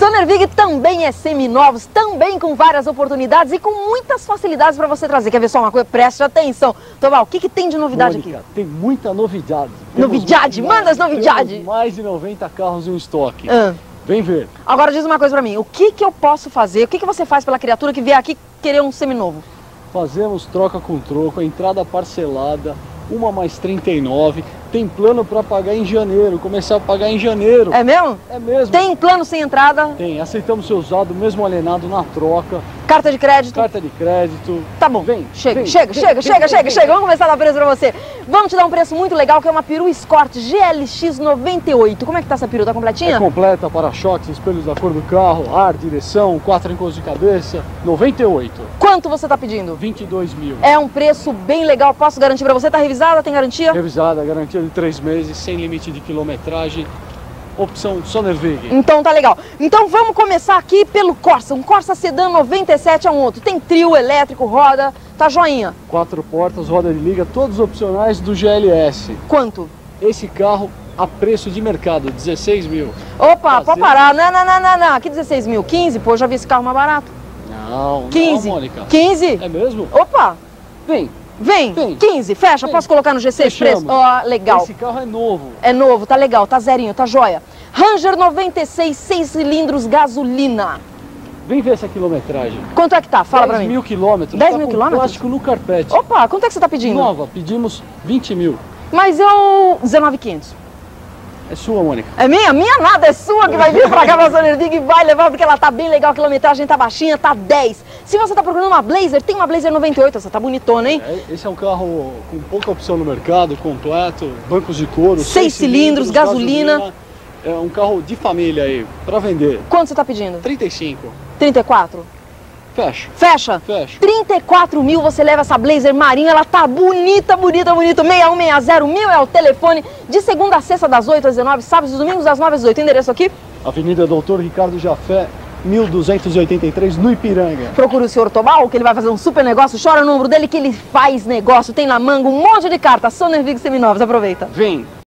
Sonervig também é seminovos, também com várias oportunidades e com muitas facilidades para você trazer. Quer ver só uma coisa? Preste atenção. Toval, o que tem de novidade, Mônica, aqui? Tem muita novidade. Novidade? Manda as novidades. Temos mais de 90 carros em estoque. Ah. Vem ver. Agora diz uma coisa pra mim, o que eu posso fazer, o que você faz pela criatura que vier aqui querer um seminovo? Fazemos troca com troco, a entrada parcelada, uma mais 39, tem plano para pagar em janeiro, começar a pagar em janeiro. É mesmo? É mesmo. Tem plano sem entrada? Tem, aceitamos seu usado, mesmo alienado na troca. Carta de crédito? Carta de crédito. Tá bom, Vem, chega. vem. Vamos começar a dar preço pra você. Vamos te dar um preço muito legal, que é uma peru Escort GLX 98. Como é que tá essa peru? Tá completinha? É completa, para-choques, espelhos da cor do carro, ar, direção, 4 encostos de cabeça, 98. Quanto você tá pedindo? 22 mil. É um preço bem legal, posso garantir pra você? Tá revisada? Tem garantia? Revisada, garantia de 3 meses, sem limite de quilometragem, opção Sonervig. Então tá legal. Então vamos começar aqui pelo Corsa. Um Corsa Sedan 97 é um outro. Tem trio elétrico, roda, tá joinha. 4 portas, roda de liga, todos opcionais do GLS. Quanto? Esse carro a preço de mercado, 16 mil. Opa, pode parar. Não. Aqui 16 mil. 15, pô, eu já vi esse carro mais barato. Não, 15. não, Mônica. 15? É mesmo? Opa, Vem. vem. 15, fecha. Vem. Posso colocar no G6 Fechamos. preço? Ó, legal. Esse carro é novo. É novo, tá legal, tá zerinho, tá joia. Ranger 96, 6 cilindros, gasolina. Vem ver essa quilometragem. Quanto é que tá? Fala pra 10 mim. mil quilômetros. 10 tá mil com quilômetros? plástico no carpete. Opa, quanto é que você tá pedindo? Nova, pedimos 20 mil. Mas eu... 19.500. É sua, Mônica. É minha? Minha nada, é sua que vai vir pra cá pra Sonervig e vai levar, porque ela tá bem legal, a quilometragem tá baixinha, tá 10. Se você tá procurando uma Blazer, tem uma Blazer 98, essa tá bonitona, hein? Esse é um carro com pouca opção no mercado, completo, bancos de couro, 6 cilindros, gasolina. É um carro de família aí, pra vender. Quanto você tá pedindo? 35. 34? Fecha. Fecha? Fecha. 34 mil você leva essa Blazer marinha, ela tá bonita. 6160 mil é o telefone, de segunda a sexta das 8 às 19, sábados e domingos das 9 às 18. Endereço aqui? Avenida Doutor Ricardo Jafé, 1283, no Ipiranga. Procura o senhor Tobal, que ele vai fazer um super negócio. Chora o número dele que ele faz negócio, tem na manga um monte de carta. Sonervig Seminovos, aproveita. Vem.